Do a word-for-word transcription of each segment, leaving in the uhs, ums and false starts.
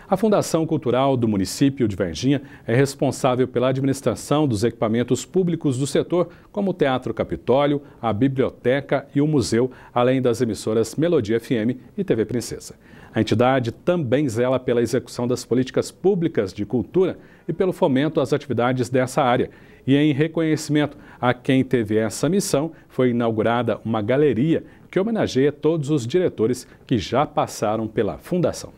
A Fundação Cultural do município de Varginha é responsável pela administração dos equipamentos públicos do setor, como o Teatro Capitólio, a Biblioteca e o Museu, além das emissoras Melodia F M e T V Princesa. A entidade também zela pela execução das políticas públicas de cultura e pelo fomento às atividades dessa área. E em reconhecimento a quem teve essa missão, foi inaugurada uma galeria que homenageia todos os diretores que já passaram pela Fundação.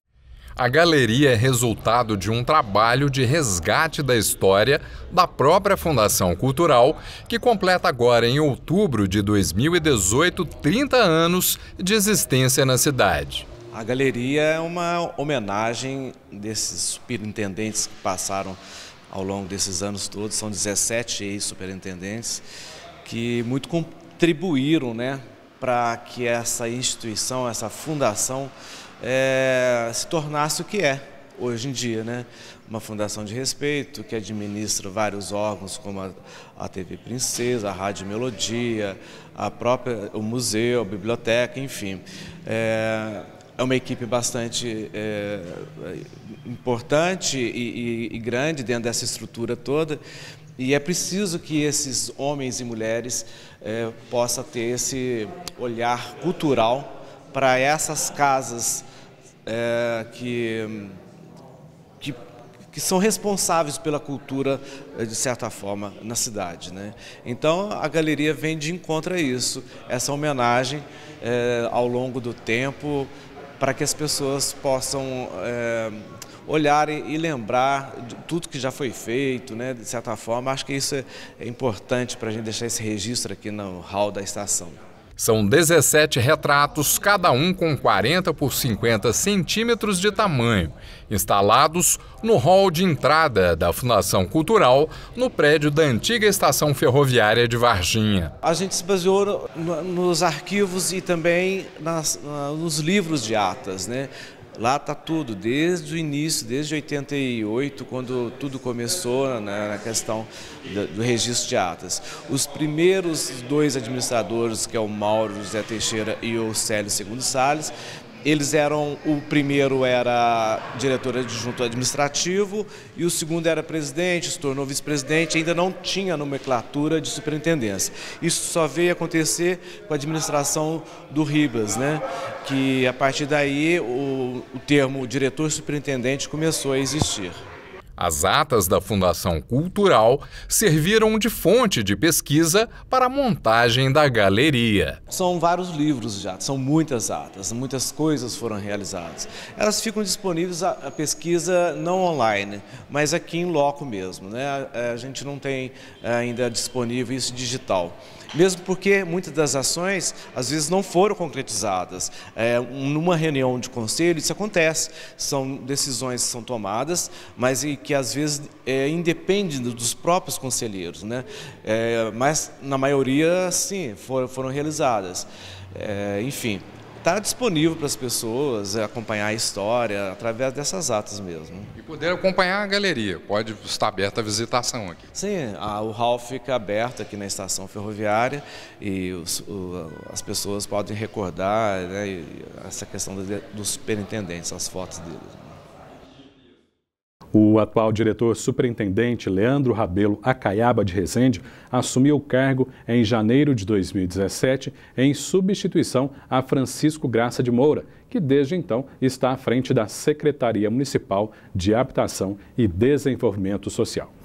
A galeria é resultado de um trabalho de resgate da história da própria Fundação Cultural, que completa agora, em outubro de dois mil e dezoito, trinta anos de existência na cidade. A galeria é uma homenagem desses superintendentes que passaram ao longo desses anos todos, são dezessete ex-superintendentes que muito contribuíram, né, para que essa instituição, essa fundação, É, se tornasse o que é hoje em dia, né? Uma fundação de respeito que administra vários órgãos como a, a T V Princesa, a Rádio Melodia, a própria, o museu, a biblioteca, enfim. É, é uma equipe bastante é, importante e, e, e grande dentro dessa estrutura toda. E é preciso que esses homens e mulheres é, possam ter esse olhar cultural para essas casas é, que, que, que são responsáveis pela cultura, de certa forma, na cidade, né? Então, a galeria vem de encontro a isso, essa homenagem é, ao longo do tempo, para que as pessoas possam é, olhar e, e lembrar de tudo que já foi feito, né? De certa forma. Acho que isso é, é importante para a gente deixar esse registro aqui no hall da estação. São dezessete retratos, cada um com quarenta por cinquenta centímetros de tamanho, instalados no hall de entrada da Fundação Cultural, no prédio da antiga estação ferroviária de Varginha. A gente se baseou no, nos arquivos e também nas, nos livros de atas, né? Lá está tudo, desde o início, desde oitenta e oito, quando tudo começou, né, na questão do, do registro de atas. Os primeiros dois administradores, que é o Mauro José Teixeira e o Célio Segundo Salles, eles eram, o primeiro era diretor adjunto administrativo e o segundo era presidente, se tornou vice-presidente, ainda não tinha nomenclatura de superintendência. Isso só veio acontecer com a administração do Ribas, né? Que a partir daí o, o termo diretor-superintendente começou a existir. As atas da Fundação Cultural serviram de fonte de pesquisa para a montagem da galeria. São vários livros já, são muitas atas, muitas coisas foram realizadas. Elas ficam disponíveis a, a pesquisa não online, mas aqui em loco mesmo, né? A, a gente não tem ainda disponível isso digital. Mesmo porque muitas das ações, às vezes, não foram concretizadas. É, numa reunião de conselho, isso acontece. São decisões que são tomadas, mas e que, às vezes, é, independem dos próprios conselheiros, né? É, mas, na maioria, sim, foram, foram realizadas. É, enfim, está disponível para as pessoas acompanhar a história através dessas atas mesmo. E poder acompanhar a galeria, pode estar aberta a visitação aqui. Sim, a, o hall fica aberto aqui na estação ferroviária e os, o, as pessoas podem recordar, né, essa questão do, dos superintendentes, as fotos deles. O atual diretor superintendente Leandro Rabelo Acaiaba de Rezende assumiu o cargo em janeiro de dois mil e dezessete em substituição a Francisco Graça de Moura, que desde então está à frente da Secretaria Municipal de Habitação e Desenvolvimento Social.